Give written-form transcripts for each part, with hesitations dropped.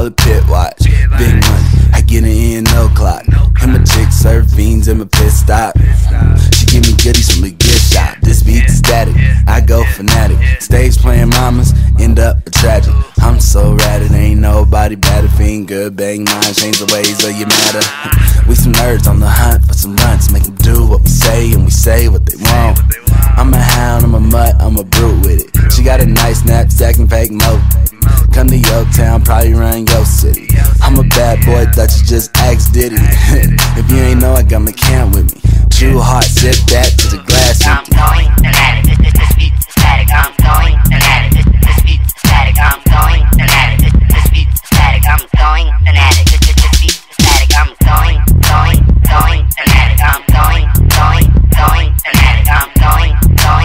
call it pit watch. Big money, I get it in no clock. And my chick serve fiends in my pit stop. She give me goodies from the gift shop. This beat's static, I go fanatic. Stage playing mamas, end up a tragic. I'm so ratted, ain't nobody better. Fiend good, bang mine, change the ways of your matter. We some nerds on the hunt for some runts. Make them do what we say and we say what they want. I'm a hound, I'm a mutt, I'm a brute with it. She got a nice knapsack and fake moat. Come to your town, probably run your city. I'm a bad boy, thought you just asked Diddy. If you ain't know, I got my can with me. True heart, sip that to the glass empty. I'm going fanatic, this beat's static. I'm going fanatic, this beat's static. I'm going fanatic, this beat's static. I'm going fanatic, this beat's static. I'm going fanatic. I'm going fanatic. I'm going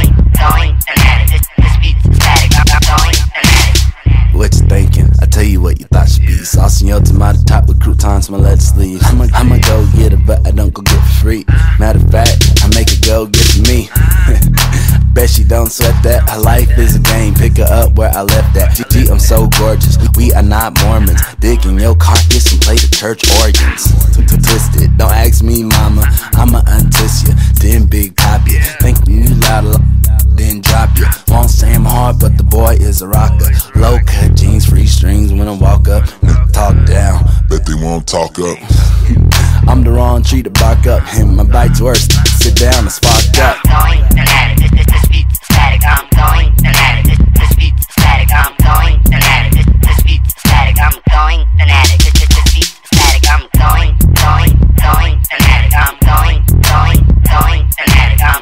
fanatic, this beat's static. I'm going fanatic. What you thinking? I tell you what you thought should be. Sauce in your tomato top with croutons, my lettuce leaves. I'ma go get it, but I don't go get it for free. Matter of fact, I make it go get for me. Bet she don't sweat that. Her life is a game, pick her up where I left that. Gee, I'm so gorgeous, we are not Mormons. Dig in your carcass and play the church organs. Twisted, don't ask me mama, I'ma untwist ya. Then big pop ya, think you loud, then drop ya. Won't say I'm hard, but the boy is a rocker. Low cut jeans, free strings when I walk up. Talk down, bet they won't talk up. I'm the wrong tree to bark up, and my bite's worse. Sit down and spark up. I'm going fanatic, this beat's static. I'm going fanatic, this beat's static. I'm going fanatic, this beat's static. I'm going fanatic, this beat's static. I'm going fanatic. I'm going fanatic. I'm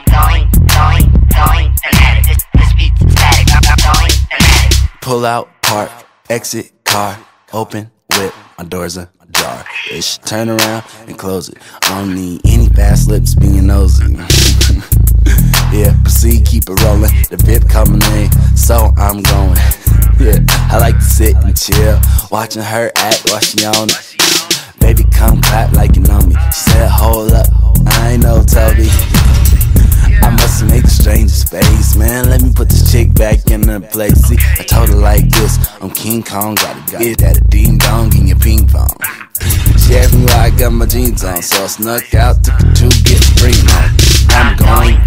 going fanatic, this beat's static. I'm going fanatic. Pull out, park, exit, car, open, whip, my door's ajar. Ish, turn around and close it. I don't need any fast lips being nosy. Yeah, proceed, keep it rolling. The VIP coming in, so I'm going. Yeah, I like to sit and chill, watching her act while she on it. Baby, come clap like you know me. She said, hold up, I ain't no Toby. I must have made the strangest face, man. Let me put this chick back in her place. See, I told her like this, I'm King Kong, gotta get that a ding dong in your ping pong. She asked me why I got my jeans on, so I snuck out, took her to get free on. I'm going